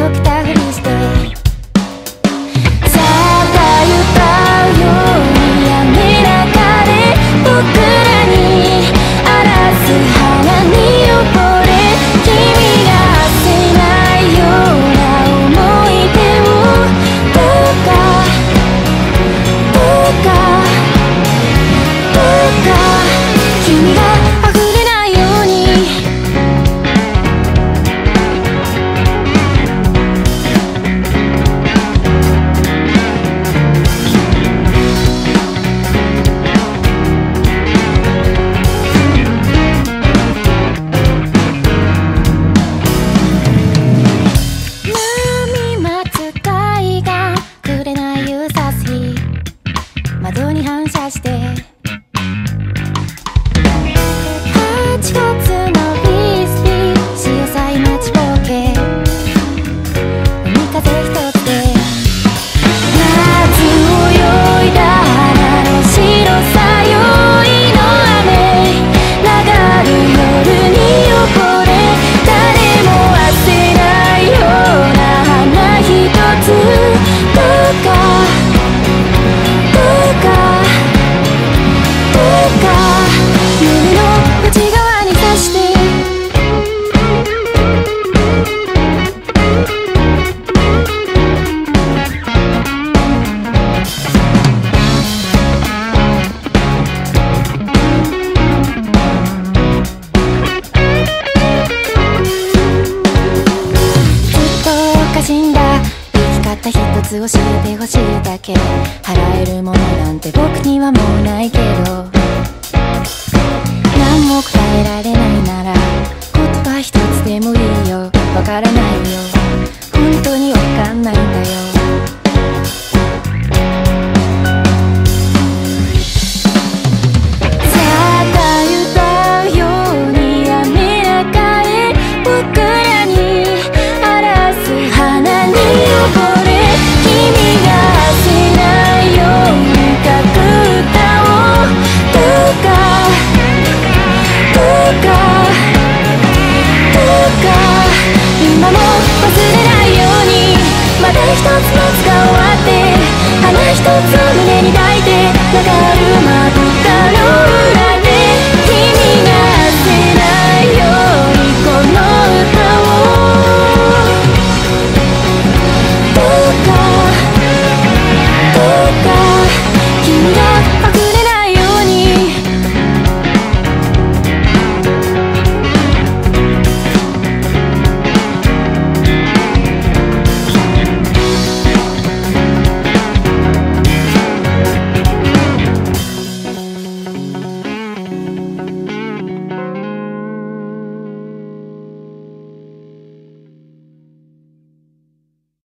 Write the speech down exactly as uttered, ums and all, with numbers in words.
けたふりしてさあ歌うように雨中で僕らに荒らす花に溺れ君がせないような思い出をどうかどうかどうか君が溢れないように波待つ海岸紅夕差す日窓に反射してはちがつのビスビー潮騒待ちぼうけ海風一つで夏泳いだ花の白さ酔いの雨流る夜に溺れ誰も忘れないような花一つどうかどうかどうか胸の内側に刺してずっとおかしいんだ生き方一つ教えてほしいだけ払えるものなんて僕にはもうないけど何も答えられないなら言葉一つでもいいよわからないよ